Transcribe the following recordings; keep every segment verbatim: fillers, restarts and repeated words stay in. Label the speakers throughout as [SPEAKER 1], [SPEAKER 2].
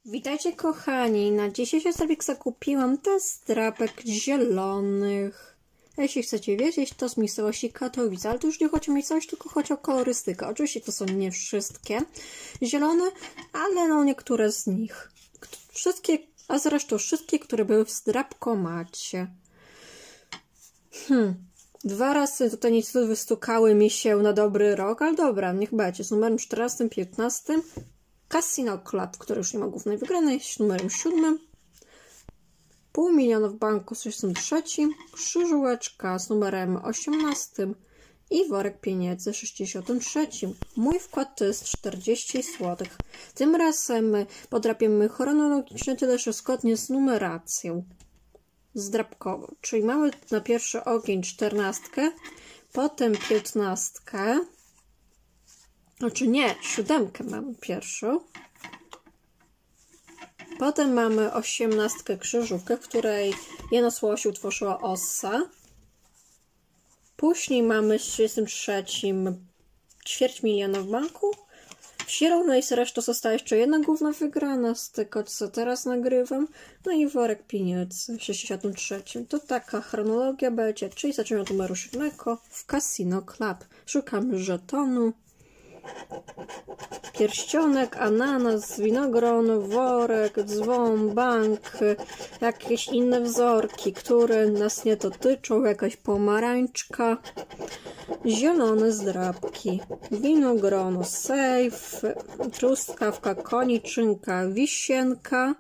[SPEAKER 1] Witajcie kochani, na dzisiejszy sobie zakupiłam te zdrapek zielonych. Jeśli chcecie wiedzieć, to z miejscowości Katowice, ale to już nie chodzi o miejscowość, tylko chodzi o kolorystykę. Oczywiście to są nie wszystkie zielone, ale no niektóre z nich. Wszystkie, a zresztą wszystkie, które były w zdrapkomacie. Hmm. Dwa razy tutaj niestety wystukały mi się na dobry rok, ale dobra, niech będzie. Z numerem czternastym, piętnastym. Casino Club, który już nie ma głównej wygranej, z numerem siódmym. Pół miliona w banku z sześćdziesiątym trzecim. Krzyżóweczka z numerem osiemnastym. I worek pieniędzy z sześćdziesiątym trzecim. Mój wkład to jest czterdzieści złotych. Tym razem podrapiemy chronologicznie, tyle że zgodnie z numeracją zdrapkową. Czyli mamy na pierwszy ogień czternastkę, potem piętnastkę. Znaczy nie, siódemkę mamy pierwszą. Potem mamy osiemnastkę krzyżówkę, w której jedno słowo się utworzyła osa. Później mamy z trzydziestym trzecim ćwierć miliona w banku. W zielonej zresztą została jeszcze jedna główna wygrana z tego, co teraz nagrywam. No i worek pieniędzy w sześćdziesiątym trzecim. To taka chronologia będzie, czyli zaczynamy od numeru siódmego w Casino Club. Szukamy żetonu. Pierścionek, ananas, winogron, worek, dzwon, bank, jakieś inne wzorki, które nas nie dotyczą, jakaś pomarańczka, zielone zdrapki, winogrono, sejf, truskawka, koniczynka, wisienka,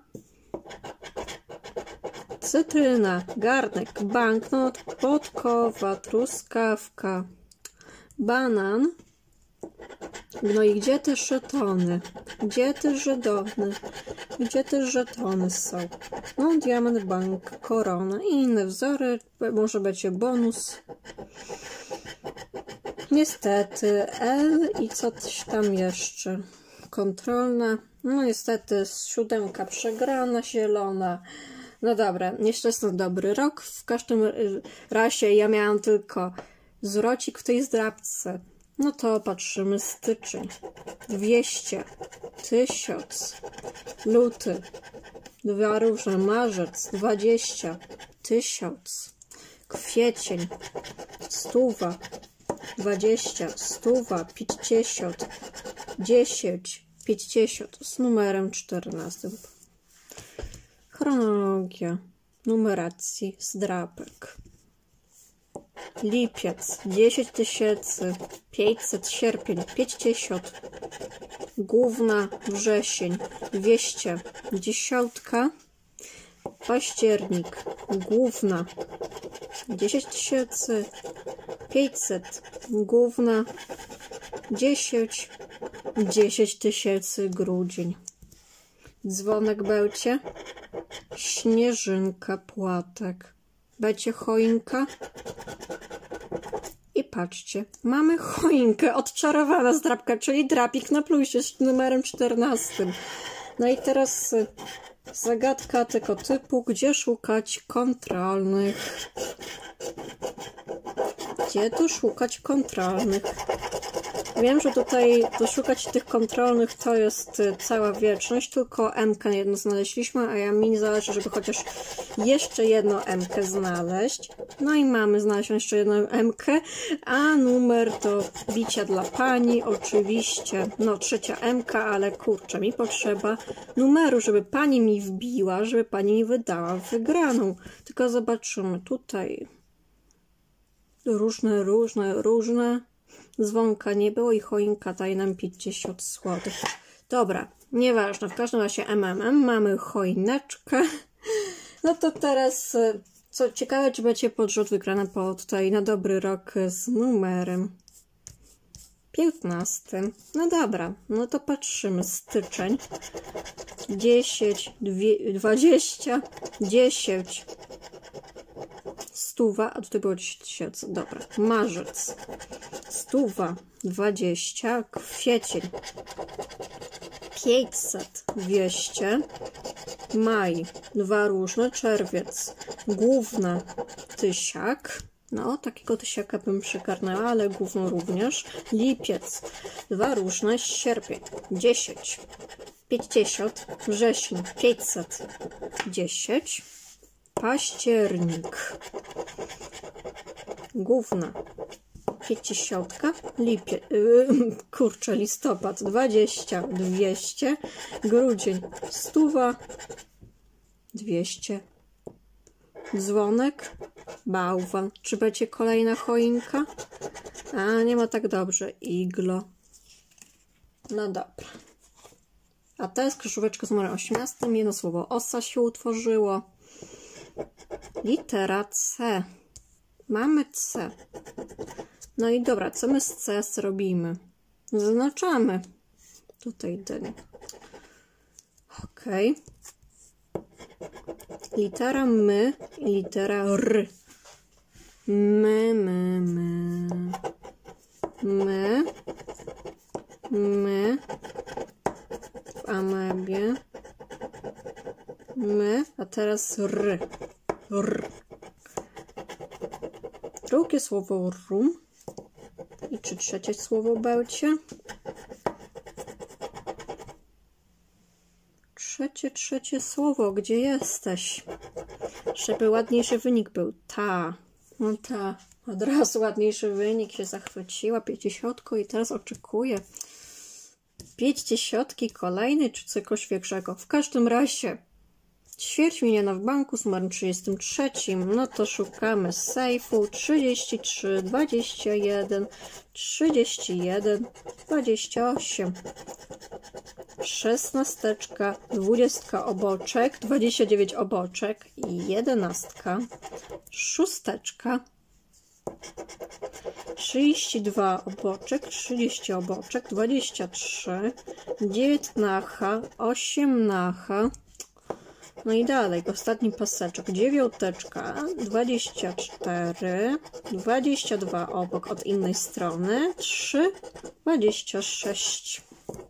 [SPEAKER 1] cytryna, garnek, banknot, podkowa, truskawka, banan. No i gdzie te żetony? Gdzie te żetony? Gdzie te żetony są? No, diament, bank, korona i inne wzory. Może będzie bonus. Niestety L i coś tam jeszcze. Kontrolna. No niestety siódemka przegrana, zielona. No dobra, jeszcze jest to dobry rok. W każdym razie ja miałam tylko zwrocik w tej zdrapce. No to patrzymy styczeń, dwieście, tysiąc, luty, dwa różne, marzec, dwadzieścia, tysiąc, kwiecień, stuwa, dwadzieścia, stuwa, pięćdziesiąt, dziesięć, pięćdziesiąt z numerem czternastym. Chronologia numeracji zdrapek. Lipiec, dziesięć tysięcy pięćset, sierpień, pięćdziesiąt, główna, wrzesień, dwieście, dziesiątka, październik, główna, dziesięć tysięcy pięćset, główna, dziesięć, dziesięć tysięcy, grudzień, dzwonek będzie, śnieżynka, płatek, będzie choinka. I patrzcie, mamy choinkę, odczarowana zdrapka, czyli drapik na plusie z numerem czternastym. No i teraz zagadka tego typu, gdzie szukać kontrolnych? Gdzie tu szukać kontrolnych? Wiem, że tutaj doszukać tych kontrolnych to jest cała wieczność, tylko M-kę jedno znaleźliśmy, a ja mi zależy, żeby chociaż jeszcze jedną M-kę znaleźć. No i mamy znaleźć jeszcze jedną M-kę, a numer do bicia dla pani oczywiście, no trzecia M-ka, ale kurczę, mi potrzeba numeru, żeby pani mi wbiła, żeby pani mi wydała wygraną. Tylko zobaczymy tutaj. Różne, różne, różne. Dzwonka nie było i choinka daje nam pięćdziesiąt złotych. Dobra, nieważne, w każdym razie M M M, mamy choineczkę. No to teraz, co ciekawe, czy będzie podrzut wygrany po tutaj na dobry rok z numerem piętnastym. No dobra, no to patrzymy. Styczeń, dziesięć, dwadzieścia, dziesięć, stuwa, a tutaj było dziesięć tysięcy. Dobra, marzec, stuwa, dwadzieścia, kwiecień, pięćset, dwieście, maj, dwa różne, czerwiec, główna, tysiak, no takiego tysiaka bym przygarnęła, ale główną również, lipiec, dwa różne, sierpień, dziesięć, pięćdziesiąt, wrzesień pięćset dziesięć, październik, główna pięćdziesiątka, lipie, yy, kurczę, listopad dwadzieścia, dwieście, grudzień stuwa, dwieście, dzwonek, bałwan. Czy będzie kolejna choinka? A, nie ma tak dobrze. Iglo. No dobra. A to jest krzyżóweczka z numerem osiemnastym. Jedno słowo osa się utworzyło. Litera C. Mamy C. No i dobra, co my z C zrobimy? Zaznaczamy. Tutaj ten. Ok. Litera my i litera r. My, my, my. My. My. W amebie. My. A teraz r. R. Drugie słowo rum. I czy trzecie słowo będzie? Trzecie, trzecie słowo. Gdzie jesteś? Żeby ładniejszy wynik był. Ta. No ta. Od razu ładniejszy wynik się zachwyciła. Pięćdziesiątką i teraz oczekuję pięćdziesiątki kolejny czy czegoś większego. W każdym razie ćwierć miliona w banku z numerem trzydziestym trzecim. No to szukamy sejfu. trzydzieści trzy, dwadzieścia jeden, trzydzieści jeden, dwadzieścia osiem. Szesnasteczka, dwudziestka oboczek, dwadzieścia dziewięć oboczek i jedenastka. Szósteczka. trzydzieści dwa oboczek, trzydzieści oboczek, dwadzieścia trzy, dziewiętnacha, osiemnacha. No i dalej, ostatni paseczek, dziewiąteczka, dwadzieścia cztery, dwadzieścia dwa obok od innej strony, trzy, dwadzieścia sześć.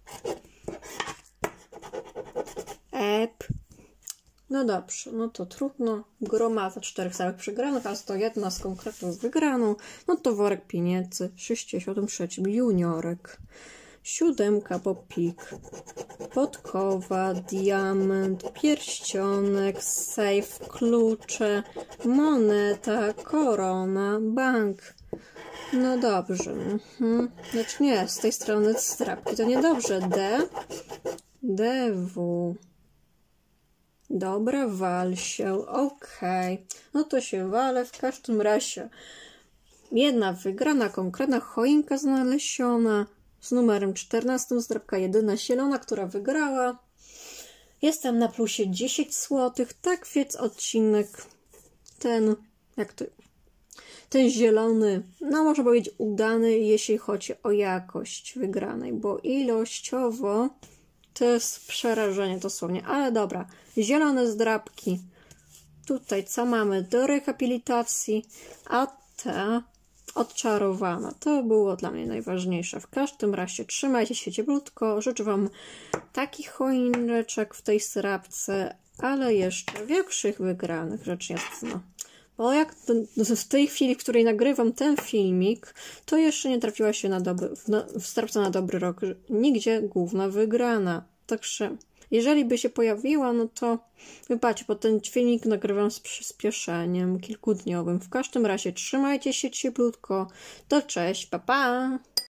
[SPEAKER 1] Ep. No dobrze, no to trudno. Gromada czterech całych przegranych, a sto jedna z konkretną wygraną. No to worek pieniędzy, sześćdziesiąt trzy juniorek. Siódemka, bo pik, podkowa, diament, pierścionek, sejf, klucze, moneta, korona, bank. No dobrze. Mhm. Znaczy nie, z tej strony strapki to niedobrze. D, D, W. Dobra, wal się. Okej. Okay. No to się walę. W każdym razie jedna wygrana, konkretna choinka znaleziona. Z numerem czternastym, zdrabka jedyna zielona, która wygrała. Jestem na plusie dziesięć złotych. Tak więc odcinek ten, jak to, ten zielony, no może powiedzieć udany, jeśli chodzi o jakość wygranej, bo ilościowo to jest przerażenie dosłownie. Ale dobra, zielone zdrabki. Tutaj co mamy do rehabilitacji, a ta odczarowana. To było dla mnie najważniejsze. W każdym razie trzymajcie się cieplutko. Życzę Wam takich choineczek w tej srapce, ale jeszcze większych wygranych, rzecz jasna. Bo jak w tej chwili, w której nagrywam ten filmik, to jeszcze nie trafiła się na dobry, w, na, w srapce na dobry rok nigdzie główna wygrana. Także jeżeli by się pojawiła, no to wybaczcie, bo ten filmik nagrywam z przyspieszeniem kilkudniowym. W każdym razie trzymajcie się cieplutko. To cześć, pa pa!